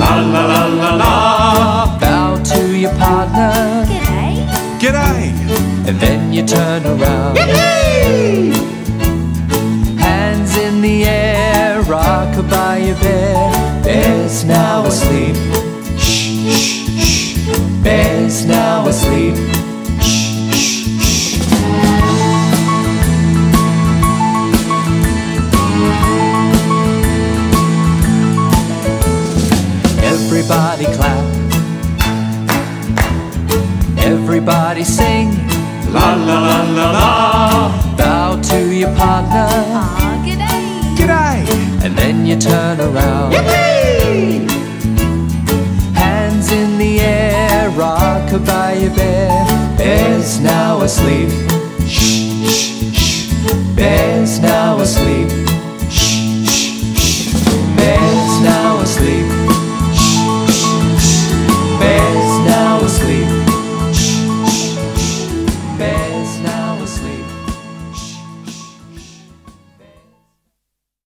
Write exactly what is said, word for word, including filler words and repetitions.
La la la la la. Bow to your partner. G'day. G'day. And then you turn around. Yippee! Hands in the air, rock-a-bye bear. Bear's now asleep. Shh, shh, shh. Bear's now asleep. Shh, shh, shh. Everybody clap. Everybody sing. La la la la la. Bow to your partner. Aw, g'day. G'day. And then you turn around. Yippee! Hands in the air, rock-a-bye bear. Bear's now asleep. Shh, shh, shh. Bear's now asleep.